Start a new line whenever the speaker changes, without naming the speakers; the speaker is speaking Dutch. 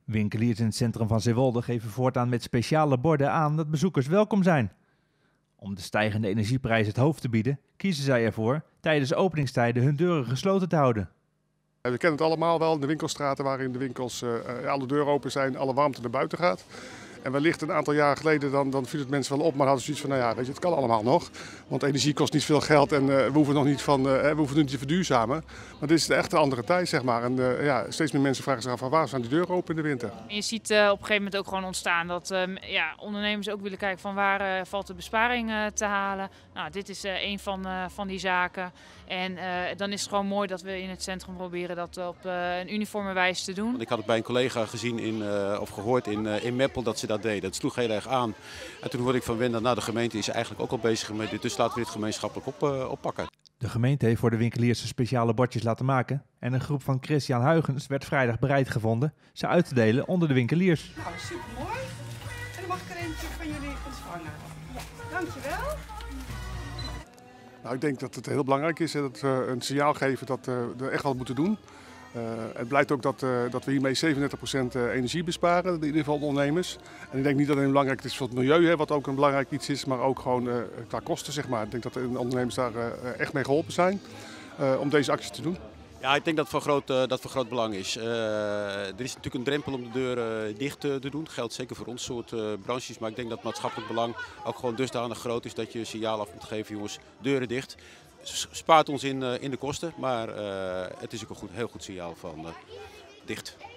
Winkeliers in het centrum van Zeewolde geven voortaan met speciale borden aan dat bezoekers welkom zijn. Om de stijgende energieprijs het hoofd te bieden, kiezen zij ervoor tijdens openingstijden hun deuren gesloten te houden.
We kennen het allemaal wel, de winkelstraten waarin de winkels alle deuren open zijn, alle warmte naar buiten gaat. En wellicht een aantal jaar geleden dan viel het mensen wel op, maar hadden zoiets van, nou ja, weet je, het kan allemaal nog. Want energie kost niet veel geld en we hoeven nog niet we hoeven niet te verduurzamen. Maar dit is echt een andere tijd, zeg maar. En steeds meer mensen vragen zich af van waar staan die deuren open in de winter.
Je ziet op een gegeven moment ook gewoon ontstaan dat ondernemers ook willen kijken van waar valt de besparing te halen. Nou, dit is een van die zaken. En dan is het gewoon mooi dat we in het centrum proberen dat op een uniforme wijze te doen.
Ik had het bij een collega gezien of gehoord in Meppel dat ze dat deden. Dat sloeg heel erg aan. En toen hoorde ik van Wenda, nou de gemeente is eigenlijk ook al bezig met dit, dus laten we dit gemeenschappelijk oppakken.
De gemeente heeft voor de winkeliers speciale bordjes laten maken en een groep van Christian Huygens werd vrijdag bereid gevonden ze uit te delen onder de winkeliers.
Nou, supermooi. En dan mag ik er eentje van jullie ontvangen. Ja, dankjewel.
Nou, ik denk dat het heel belangrijk is dat we een signaal geven dat we echt wat moeten doen. Het blijkt ook dat we hiermee 37% energie besparen, in ieder geval de ondernemers. En ik denk niet alleen belangrijk is voor het milieu, wat ook een belangrijk iets is, maar ook gewoon qua kosten, zeg maar. Ik denk dat de ondernemers daar echt mee geholpen zijn om deze actie te doen.
Ja, ik denk dat het van groot belang is. Er is natuurlijk een drempel om de deuren dicht te doen. Dat geldt zeker voor ons soort branches. Maar ik denk dat het maatschappelijk belang ook gewoon dusdanig groot is dat je een signaal af moet geven, jongens, deuren dicht. Spaart ons in de kosten, maar het is ook een heel goed signaal van dicht.